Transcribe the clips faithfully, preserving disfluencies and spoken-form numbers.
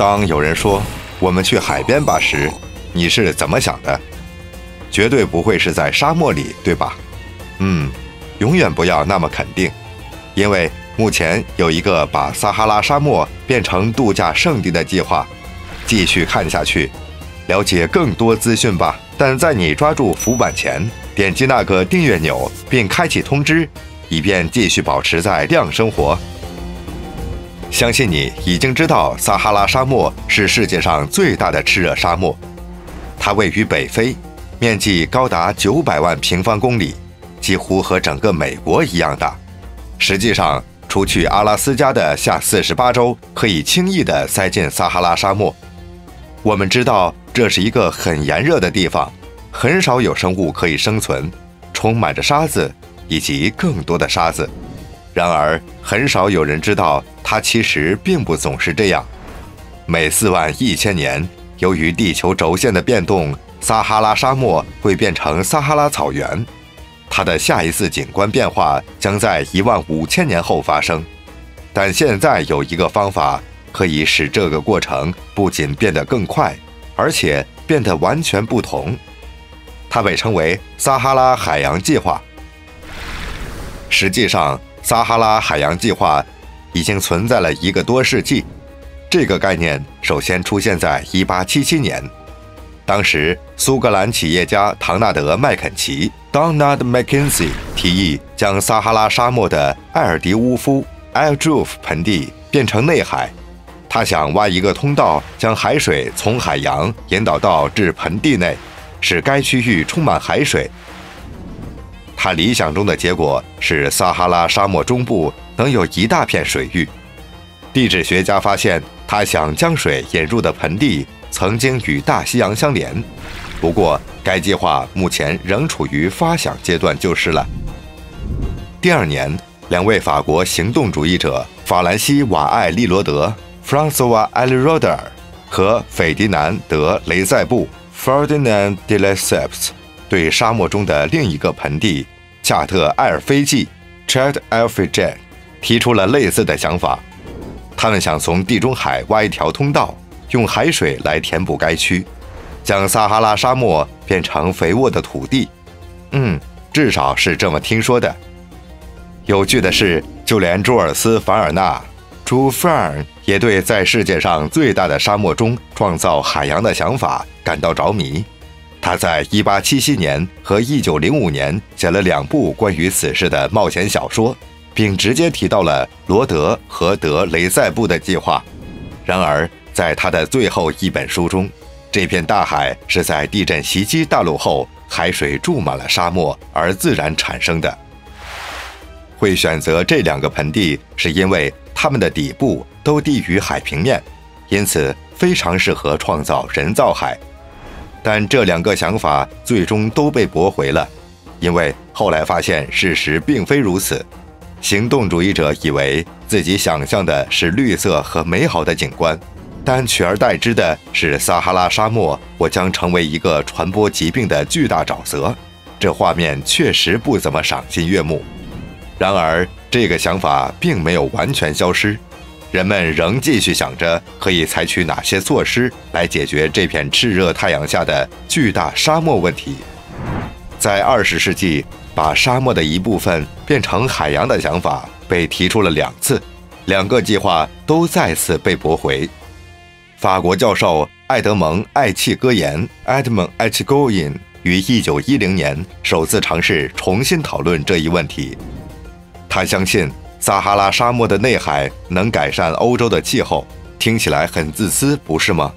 当有人说我们去海边吧时，你是怎么想的？绝对不会是在沙漠里，对吧？嗯，永远不要那么肯定，因为目前有一个把撒哈拉沙漠变成度假胜地的计划。继续看下去，了解更多资讯吧。但在你抓住浮板前，点击那个订阅钮并开启通知，以便继续保持在亮生活。相信你已经知道，撒哈拉沙漠是世界上最大的炽热沙漠，它位于北非，面积高达九百万平方公里，几乎和整个美国一样大。实际上，除去阿拉斯加的下四十八州可以轻易地塞进撒哈拉沙漠。我们知道这是一个很炎热的地方，很少有生物可以生存，充满着沙子以及更多的沙子。然而，很少有人知道，它其实并不总是这样。每四万一千年，由于地球轴线的变动，撒哈拉沙漠会变成撒哈拉草原。它的下一次景观变化将在一万五千年后发生。但现在有一个方法可以使这个过程不仅变得更快，而且变得完全不同。它被称为撒哈拉海洋计划。实际上，撒哈拉海洋计划已经存在了一个多世纪。这个概念首先出现在一八七七年，当时苏格兰企业家唐纳德·麦肯齐 （Donald Mackenzie） 提议将撒哈拉沙漠的埃尔迪乌夫 （Al Juf） 盆地变成内海。他想挖一个通道，将海水从海洋引导到至盆地内，使该区域充满海水。他理想中的结果是撒哈拉沙漠中部能有一大片水域。地质学家发现，他想将水引入的盆地曾经与大西洋相连，不过该计划目前仍处于发想阶段就是了。第二年，两位法国行动主义者法兰西·瓦艾利罗德 （François Aliroder） 和斐迪南·德雷塞布 （Ferdinand de Lesseps） 对沙漠中的另一个盆地恰特埃尔菲季 （Chat El Fidjet） 提出了类似的想法。他们想从地中海挖一条通道，用海水来填补该区，将撒哈拉沙漠变成肥沃的土地。嗯，至少是这么听说的。有趣的是，就连朱尔斯·凡尔纳 （Jules Verne） 也对在世界上最大的沙漠中创造海洋的想法感到着迷。他在一八七七年和一九零五年写了两部关于此事的冒险小说，并直接提到了罗德和德雷塞布的计划。然而，在他的最后一本书中，这片大海是在地震袭击大陆后，海水注满了沙漠而自然产生的。会选择这两个盆地，是因为它们的底部都低于海平面，因此非常适合创造人造海。但这两个想法最终都被驳回了，因为后来发现事实并非如此。行动主义者以为自己想象的是绿色和美好的景观，但取而代之的是撒哈拉沙漠或将成为一个传播疾病的巨大沼泽。这画面确实不怎么赏心悦目。然而，这个想法并没有完全消失，人们仍继续想着可以采取哪些措施来解决这片炽热太阳下的巨大沙漠问题。在二十世纪，把沙漠的一部分变成海洋的想法被提出了两次，两个计划都再次被驳回。法国教授艾德蒙·艾契戈言 （Edmond Etchegoyen） 于一九一零年首次尝试重新讨论这一问题。他相信撒哈拉沙漠的内海能改善欧洲的气候，听起来很自私，不是吗？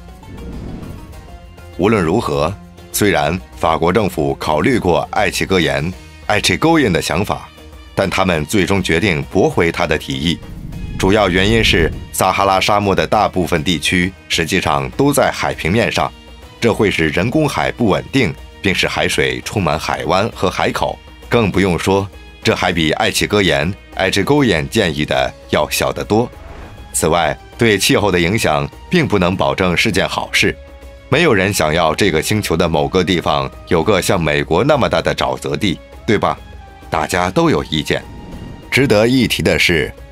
无论如何，虽然法国政府考虑过艾契戈言 （Etchegoyen） 的想法，但他们最终决定驳回他的提议。主要原因是撒哈拉沙漠的大部分地区实际上都在海平面上，这会使人工海不稳定，并使海水充满海湾和海口。更不用说，这还比艾契戈言 （Etchegoyen） 建议的要小得多。此外，对气候的影响并不能保证是件好事。没有人想要这个星球的某个地方有个像美国那么大的沼泽地，对吧？大家都有意见。值得一提的是，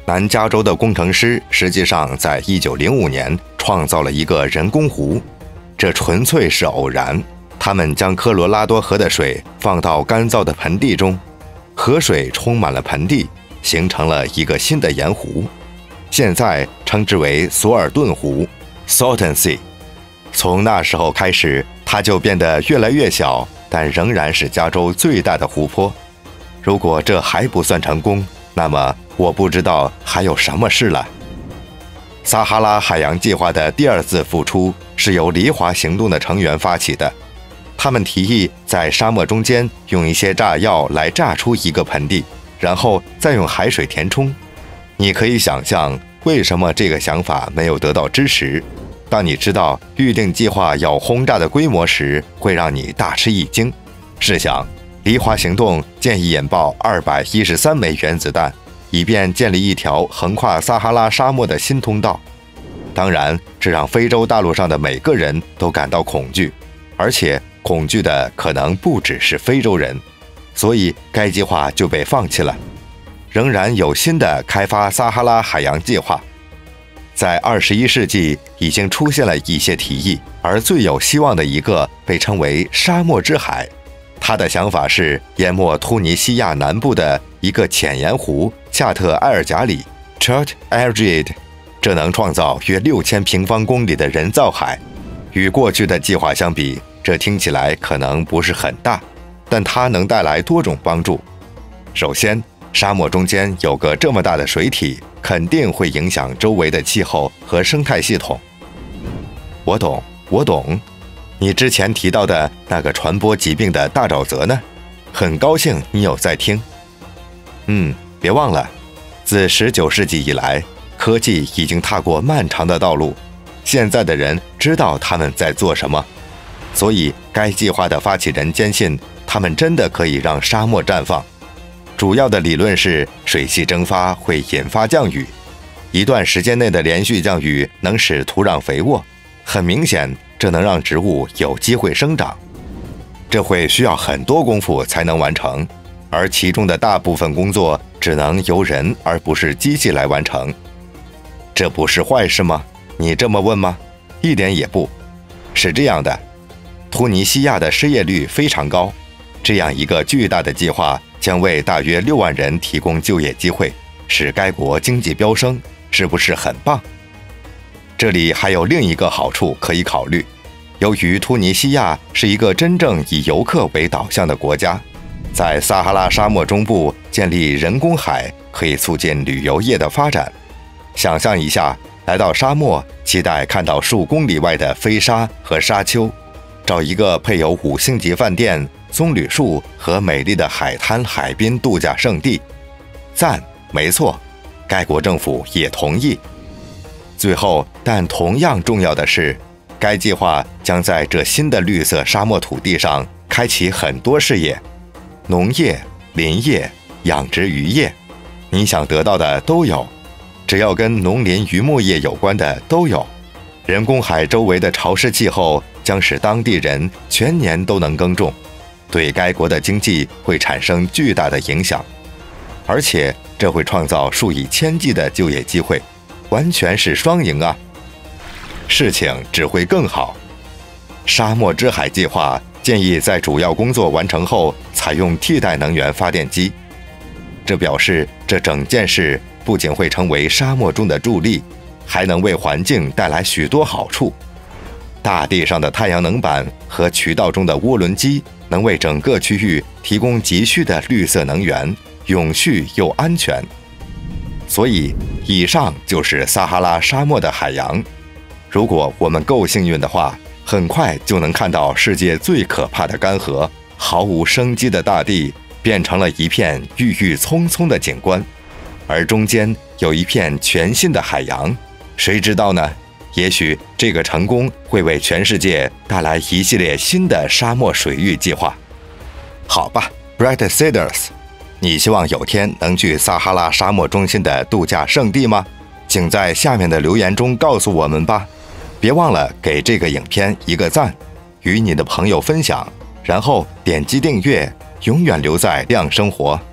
南加州的工程师实际上在一九零五年创造了一个人工湖，这纯粹是偶然。他们将科罗拉多河的水放到干燥的盆地中，河水充满了盆地，形成了一个新的盐湖，现在称之为索尔顿湖 （Salton Sea）。从那时候开始，它就变得越来越小，但仍然是加州最大的湖泊。如果这还不算成功，那么我不知道还有什么事了。撒哈拉海洋计划的第二次复出是由黎华行动的成员发起的。他们提议在沙漠中间用一些炸药来炸出一个盆地，然后再用海水填充。你可以想象为什么这个想法没有得到支持。当你知道预定计划要轰炸的规模时，会让你大吃一惊。试想，黎华行动建议引爆二百一十三枚原子弹，以便建立一条横跨撒哈拉沙漠的新通道。当然，这让非洲大陆上的每个人都感到恐惧，而且恐惧的可能不只是非洲人，所以该计划就被放弃了。仍然有新的开发撒哈拉海洋计划。在二十一世纪已经出现了一些提议，而最有希望的一个被称为沙漠之海。他的想法是淹没突尼西亚南部的一个浅盐湖恰特埃尔贾里 （Chert Ergid）， 这能创造约六千平方公里的人造海。与过去的计划相比，这听起来可能不是很大，但它能带来多种帮助。首先，沙漠中间有个这么大的水体，肯定会影响周围的气候和生态系统。我懂，我懂。你之前提到的那个传播疾病的大沼泽呢？很高兴你有在听。嗯，别忘了，自十九世纪以来，科技已经踏过漫长的道路，现在的人知道他们在做什么。所以，该计划的发起人坚信，他们真的可以让沙漠绽放。主要的理论是，水汽蒸发会引发降雨，一段时间内的连续降雨能使土壤肥沃，很明显，这能让植物有机会生长。这会需要很多功夫才能完成，而其中的大部分工作只能由人而不是机器来完成。这不是坏事吗？你这么问吗？一点也不。是这样的，突尼西亚的失业率非常高，这样一个巨大的计划将为大约六万人提供就业机会，使该国经济飙升，是不是很棒？这里还有另一个好处可以考虑，由于突尼西亚是一个真正以游客为导向的国家，在撒哈拉沙漠中部建立人工海可以促进旅游业的发展。想象一下，来到沙漠，期待看到数公里外的飞沙和沙丘，找一个配有五星级饭店、棕榈树和美丽的海滩海滨度假胜地。赞，没错，该国政府也同意。最后，但同样重要的是，该计划将在这新的绿色沙漠土地上开启很多事业，农业、林业、养殖渔业，你想得到的都有，只要跟农林渔牧业有关的都有。人工海周围的潮湿气候将使当地人全年都能耕种，对该国的经济会产生巨大的影响，而且这会创造数以千计的就业机会，完全是双赢啊！事情只会更好。沙漠之海计划建议在主要工作完成后采用替代能源发电机，这表示这整件事不仅会成为沙漠中的助力，还能为环境带来许多好处。大地上的太阳能板和渠道中的涡轮机能为整个区域提供急需的绿色能源，永续又安全。所以，以上就是撒哈拉沙漠的海洋。如果我们够幸运的话，很快就能看到世界最可怕的干涸，毫无生机的大地变成了一片郁郁葱葱的景观，而中间有一片全新的海洋。谁知道呢？也许这个成功会为全世界带来一系列新的沙漠水域计划。好吧 ，Brett Cedars， 你希望有天能去撒哈拉沙漠中心的度假胜地吗？请在下面的留言中告诉我们吧。别忘了给这个影片一个赞，与你的朋友分享，然后点击订阅，永远留在亮生活。